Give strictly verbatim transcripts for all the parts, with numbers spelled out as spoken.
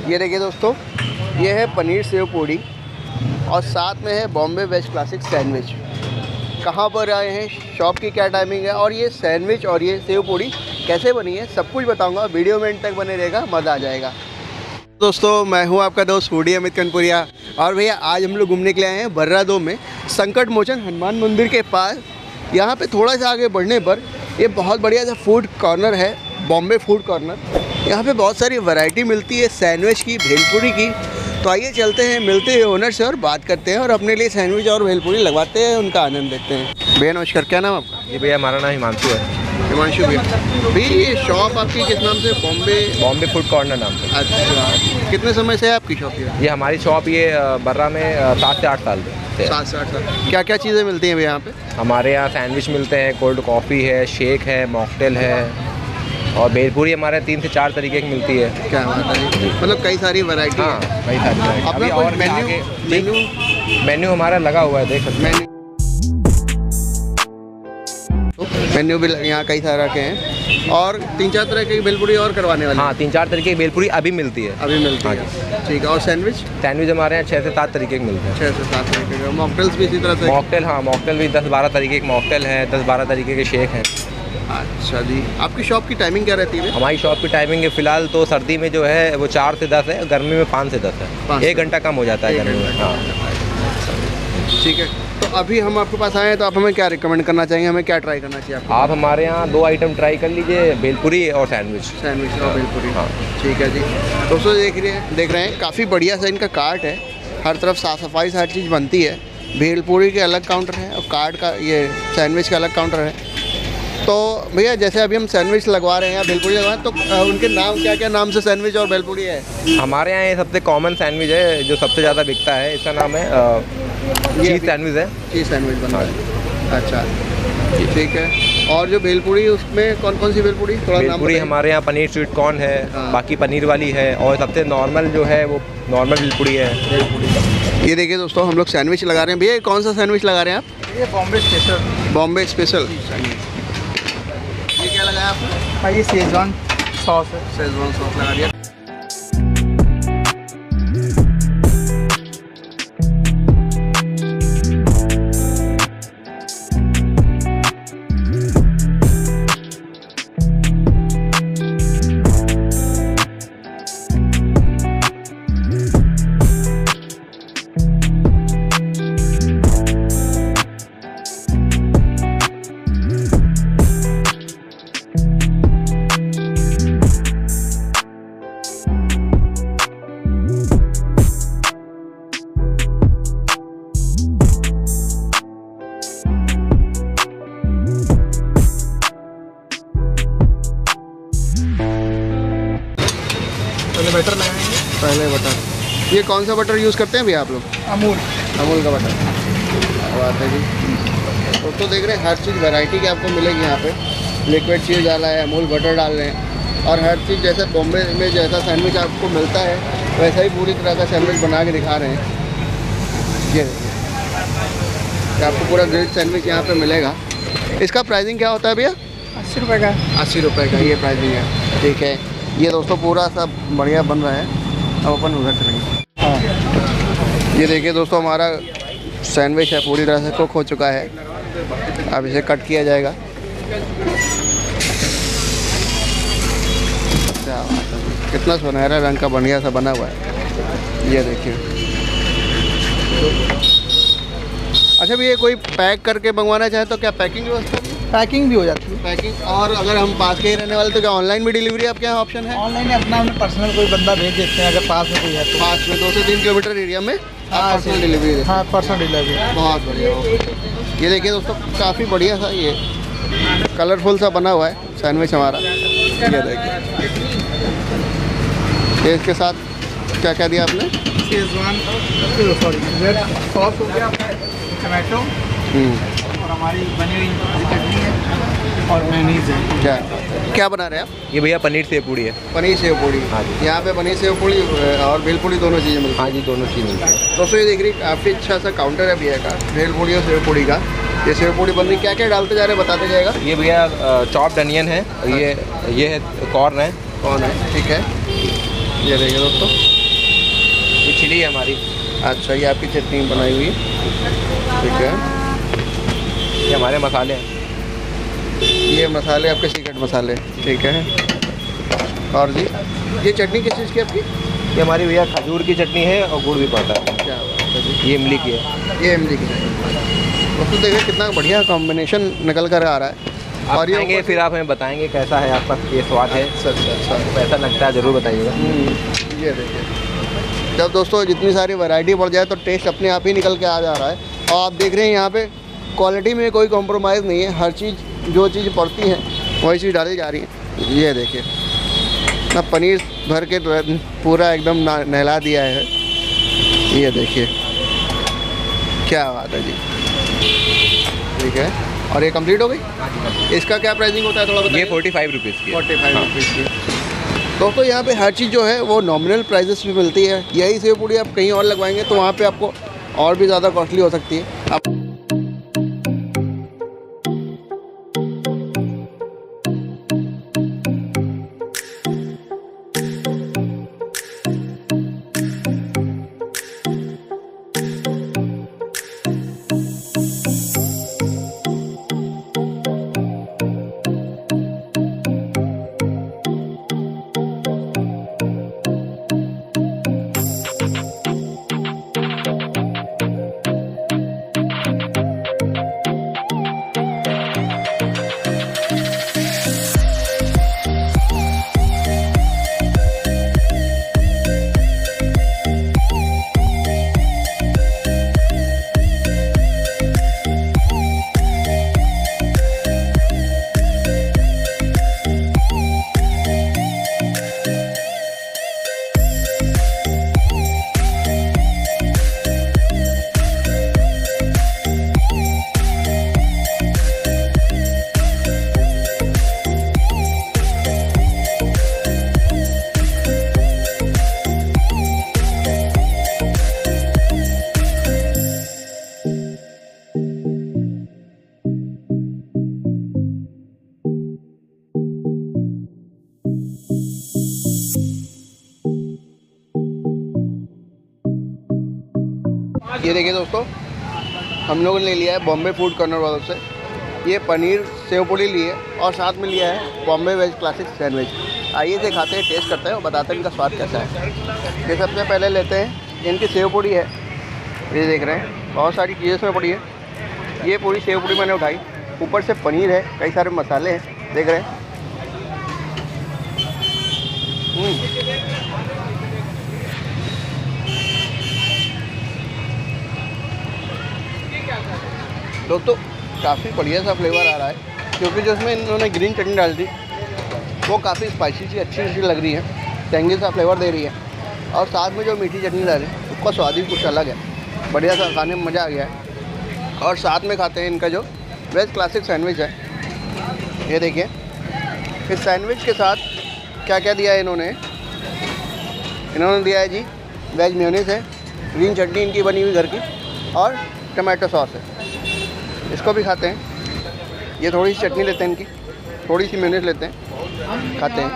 ये देखिए दोस्तों, ये है पनीर सेव पूड़ी और साथ में है बॉम्बे वेज क्लासिक सैंडविच। कहाँ पर आए हैं, शॉप की क्या टाइमिंग है और ये सैंडविच और ये सेव पूड़ी कैसे बनी है, सब कुछ बताऊंगा। वीडियो में एंड तक बने रहेगा, मज़ा आ जाएगा। दोस्तों मैं हूँ आपका दोस्त फूडी अमित कनपुरिया और भैया आज हम लोग घूमने के लिए आए हैं बर्रा दो में संकट मोचन हनुमान मंदिर के पास। यहाँ पे थोड़ा सा आगे बढ़ने पर ये बहुत बढ़िया सा फूड कॉर्नर है, बॉम्बे फूड कॉर्नर। यहाँ पे बहुत सारी वैरायटी मिलती है सैंडविच की, भेलपूरी की। तो आइए चलते हैं, मिलते हैं ओनर से और बात करते हैं और अपने लिए सैंडविच और भेलपूरी लगवाते हैं, उनका आनंद देखते हैं। भैया नमस्कार, क्या नाम आपका? ये भैया हमारा नाम हिमांशु है। हिमांशु भैया, भैया ये शॉप आपकी किस नाम से? बॉम्बे बॉम्बे फूड कॉर्नर नाम से। अच्छा, कितने समय से है आपकी शॉप? ये ये हमारी शॉप ये बर्रा में सात से आठ साल से। सात से आठ साल। क्या क्या चीज़ें मिलती हैं भैया यहाँ पे? हमारे यहाँ सैंडविच मिलते हैं, कोल्ड कॉफ़ी है, शेक है, मॉकटेल है और भेलपूरी हमारे तीन से चार तरीके की मिलती है। क्या बात है, मतलब कई सारी वैरायटी। हाँ, कई सारी वैरायटी। अभी और मेन्यू मेन्यू मेन्यू हमारा लगा हुआ है, देख सकते हैं। मेन्यू भी यहाँ कई सारे रखे हैं और तीन चार तरह की भेलपूरी और करवाने वाले। हाँ, तीन चार तरीके की भेलपूरी अभी मिलती है। अभी मिलती है, ठीक है। और सैंडविच? सैंडविच हमारे यहाँ छः से सात तरीके के मिलते हैं। छः से सात तरीके के। मॉकटेल्स भी इसी तरह से? मॉकटेल, हाँ, मॉकटेल भी दस बारह तरीके के मॉकटेल हैं, दस बारह तरीके के शेक हैं। अच्छा जी, आपकी शॉप की टाइमिंग क्या रहती है? हमारी शॉप की टाइमिंग है फ़िलहाल तो सर्दी में जो है वो चार से दस है, गर्मी में पाँच से दस है। एक घंटा कम हो जाता है गर्मी में। हाँ, ठीक है। तो अभी हम आपके पास आए हैं तो आप हमें क्या रिकमेंड करना चाहेंगे, हमें क्या ट्राई करना चाहिए आपको? आप हमारे यहाँ दो आइटम ट्राई कर लीजिए, भेलपूरी और सैंडविच। सैंडविच और भेलपूरी, हाँ, ठीक है जी। दोस्तों देख रहे हैं देख रहे हैं काफ़ी बढ़िया सा इनका कार्ट है, हर तरफ साफ़ सफाई से हर चीज़ बनती है। भेलपूरी के अलग काउंटर है और कार्ट का, ये सैंडविच का अलग काउंटर है। तो भैया जैसे अभी हम सैंडविच लगवा रहे हैं या भेलपूरी लगवा रहे हैं, तो उनके नाम क्या क्या नाम से सैंडविच और भेलपूरी है? हमारे यहाँ ये सबसे कॉमन सैंडविच है जो सबसे ज़्यादा बिकता है, इसका नाम है चीज़ सैंडविच है। चीज़ सैंडविच बना है, अच्छा ठीक है। और जो भेलपूरी उसमें कौन कौन सी भेलपूरी? थोड़ा नाम भेलपूरी हमारे यहाँ पनीर स्वीट कॉर्न है, बाकी पनीर वाली है और सबसे नॉर्मल जो है वो नॉर्मल भेलपूरी है। ये देखिए दोस्तों, हम लोग सैंडविच लगा रहे हैं। भैया कौन सा सैंडविच लगा रहे हैं आप? ये बॉम्बे स्पेशल। बॉम्बे स्पेशल। ये क्या लगाया आपने? भाई ये शेजवान सॉस है। शेजवान सॉस लगा दिया। बटर लगाएंगे पहले बटर। ये कौन सा बटर यूज़ करते हैं भैया आप लोग? अमूल। अमूल का बटर। बात है जी। तो, तो देख रहे हैं हर चीज़ वैरायटी की आपको मिलेगी यहाँ पे। लिक्विड चीज़ डाला है, अमूल बटर डाल रहे हैं और हर चीज़ जैसे बॉम्बे में जैसा सैंडविच आपको मिलता है वैसा ही पूरी तरह का सैंडविच बना के दिखा रहे हैं। ये देखिए आपको पूरा ग्रिल्ड सैंडविच यहाँ पे मिलेगा। इसका प्राइसिंग क्या होता है भैया? अस्सी रुपये का। अस्सी रुपये का ये प्राइसिंग है, ठीक है। ये दोस्तों पूरा सब बढ़िया बन रहा है। अब अपन उधर चलेंगे। हाँ, ये देखिए दोस्तों, हमारा सैंडविच है पूरी तरह से कुक हो चुका है। अब इसे कट किया जाएगा। क्या बात है, कितना सुनहरा रंग का बढ़िया सा बना हुआ है, ये देखिए। अच्छा भैया कोई पैक करके मंगवाना चाहे तो क्या पैकिंग व्यवस्था? पैकिंग भी हो जाती है। पैकिंग। और अगर हम पास के ही रहने वाले तो क्या ऑनलाइन भी डिलीवरी आपके यहाँ ऑप्शन है? ऑनलाइन अपना अपने पर्सनल कोई बंदा भेज देते हैं अगर पास में कोई है तो। पास में दो से तीन किलोमीटर एरिया में आप पर्सनल डिलीवरी देते हैं? हाँ, पर्सनल डिलीवरी। बहुत बढ़िया। ये देखिए दोस्तों, काफ़ी बढ़िया सा ये कलरफुल सा बना हुआ है सैंडविच हमारा। ये देखिए, ये इसके साथ क्या क्या दिया आपने? शेजवान सॉरी रेड सॉस हो गया, टमाटो और हमारी बनी हुई चटनी है और मेयोनीज है। क्या क्या बना रहे हैं आप? ये भैया पनीर सेव पूड़ी है। पनीर सेव पूड़ी। हाँ जी। यहाँ पे पनीर सेव पूड़ी और भेलपूरी दोनों चीज़ें मिलती हैं? हाँ जी, दोनों चीज़ मिलती है। दोस्तों ये देख रही काफ़ी अच्छा सा काउंटर है भैया का, भेलपूरी और सेव पूड़ी का। ये सेव पूड़ी बन रही, क्या क्या डालते जा रहे हैं बताते जाएगा। ये भैया चॉप्ड अनियन है, ये ये है कॉर्न है। कौन है, ठीक है। ये देखिए दोस्तों, ये चिली है हमारी। अच्छा, ये आपकी चटनी बनाई हुई है, ठीक है। ये हमारे मसाले हैं। ये मसाले आपके सीक्रेट मसाले, ठीक है। और जी ये चटनी किस चीज़ की आपकी? ये हमारी भैया खजूर की चटनी है और गुड़ भी पड़ता है। क्या बात है जी। ये इमली की है। ये इमली की चटनी। दोस्तों देखिए कितना बढ़िया कॉम्बिनेशन निकल कर आ रहा है। आप और ये खाएंगे फिर आप हमें बताएंगे कैसा है आपका ये स्वाद है। अच्छा अच्छा अच्छा। ऐसा लगता है ज़रूर बताइएगा। ये देखिए, जब दोस्तों जितनी सारी वैरायटी बढ़ जाए तो टेस्ट अपने आप ही निकल के आ जा रहा है। और आप देख रहे हैं यहाँ पे क्वालिटी में कोई कॉम्प्रोमाइज़ नहीं है, हर चीज़ जो चीज़ पड़ती है वही चीज़ डाली जा रही है। ये देखिए ना, पनीर भर के पूरा एकदम नहला दिया है। ये देखिए क्या बात है जी, ठीक है। और ये कंप्लीट हो गई। इसका क्या प्राइसिंग होता है थोड़ा बताइए? ये फोर्टी फाइव रुपीज़ की। फोर्टी फाइव रुपीज़ की। दोस्तों यहाँ पे हर चीज़ जो है वो नॉमिनल प्राइजेस पे मिलती है। यही सेव पूड़ी आप कहीं और लगवाएंगे तो वहाँ पे आपको और भी ज़्यादा कॉस्टली हो सकती है। आप ये देखिए दोस्तों, हम लोगों ने ले लिया है बॉम्बे फूड कॉर्नर वालों से ये पनीर सेव पूड़ी ली है और साथ में लिया है बॉम्बे वेज क्लासिक सैंडविच। आइए से खाते हैं, टेस्ट करते हैं और बताते हैं इनका स्वाद कैसा है। ये सबसे पहले लेते हैं, इनकी सेव पूड़ी है, ये देख रहे हैं बहुत सारी चीज़ें इसमें पड़ी है। ये पूरी सेव पूड़ी मैंने उठाई, ऊपर से पनीर है, कई सारे मसाले हैं, देख रहे हैं। दोस्तों काफ़ी बढ़िया सा फ्लेवर आ रहा है, क्योंकि जो इसमें इन्होंने ग्रीन चटनी डाल दी वो काफ़ी स्पाइसी सी अच्छी सी लग रही है, टेंगी सा फ्लेवर दे रही है। और साथ में जो मीठी चटनी डाली उसका स्वाद ही कुछ अलग है, बढ़िया सा खाने में मज़ा आ गया है। और साथ में खाते हैं इनका जो वेज क्लासिक सैंडविच है। ये देखिए इस सैंडविच के साथ क्या क्या दिया है इन्होंने। इन्होंने दिया है जी वेज मेयोनीज है, ग्रीन चटनी इनकी बनी हुई घर की, और टमाटो सॉस है। इसको भी खाते हैं। ये थोड़ी सी चटनी लेते हैं इनकी, थोड़ी सी मेयोनीज लेते हैं, खाते हैं।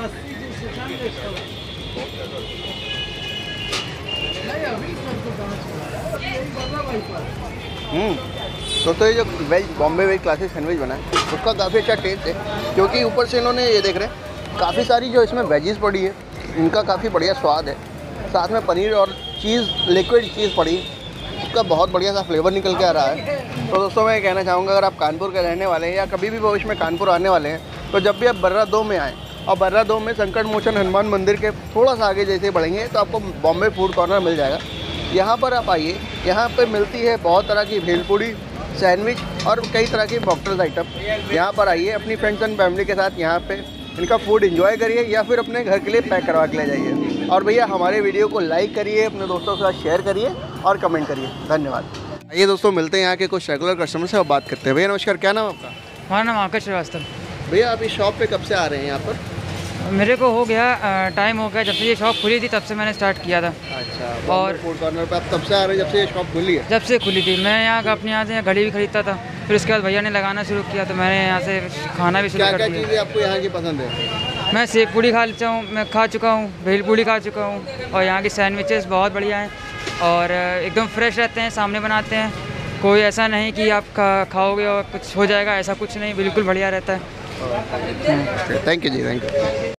हम्म दोस्तों ये जो veg Bombay veg classic sandwich बना है उसका काफ़ी अच्छा टेस्ट है, क्योंकि ऊपर से इन्होंने ये देख रहे हैं काफ़ी सारी जो इसमें वेजीज पड़ी है, इनका काफ़ी बढ़िया स्वाद है। साथ में पनीर और चीज़, लिक्विड चीज़ पड़ी, उसका बहुत बढ़िया सा फ्लेवर निकल के आ रहा है। तो दोस्तों मैं कहना चाहूँगा, अगर आप कानपुर के रहने वाले हैं या कभी भी भविष्य में कानपुर आने वाले हैं, तो जब भी आप बर्रा दो में आएँ और बर्रा दो में संकट मोचन हनुमान मंदिर के थोड़ा सा आगे जैसे बढ़ेंगे तो आपको बॉम्बे फूड कॉर्नर मिल जाएगा। यहाँ पर आप आइए, यहाँ पे मिलती है बहुत तरह की भेलपूड़ी, सैंडविच और कई तरह की मॉकटेल्स आइटम। यहाँ पर आइए अपनी फ्रेंड्स एंड फैमिली के साथ, यहाँ पे इनका फूड एंजॉय करिए या फिर अपने घर के लिए पैक करवा के ले जाइए। और भैया हमारे वीडियो को लाइक करिए, अपने दोस्तों के साथ शेयर करिए और कमेंट करिए। धन्यवाद। आइए दोस्तों मिलते हैं यहाँ के कुछ रेगुलर कस्टमर से और बात करते हैं। भैया नमस्कार, क्या नाम आपका? हमारा नाम आकाश श्रीवास्तव। भैया आप इस शॉप पे कब से आ रहे हैं यहाँ पर? मेरे को हो गया टाइम हो गया, जब से ये शॉप खुली थी तब से मैंने स्टार्ट किया था। अच्छा, और फूड कॉर्नर पे आप तब से आ रहे हैं जब से ये शॉप खुली है? जब से खुली थी। मैं यहाँ का अपने यहाँ से घड़ी भी खरीदता था, फिर उसके बाद भैया ने लगाना शुरू किया तो मैंने यहाँ से खाना भी शुरू क्या कर क्या दिया। चीज़ें आपको यहाँ की पसंद है? मैं सेव पूड़ी खा लेता हूँ, मैं खा चुका हूँ, भेलपूड़ी खा चुका हूँ और यहाँ की सैंडविचेस बहुत बढ़िया हैं और एकदम फ्रेश रहते हैं, सामने बनाते हैं। कोई ऐसा नहीं कि आप खा खाओगे और कुछ हो जाएगा, ऐसा कुछ नहीं, बिल्कुल बढ़िया रहता है। थैंक यू जी, थैंक यू।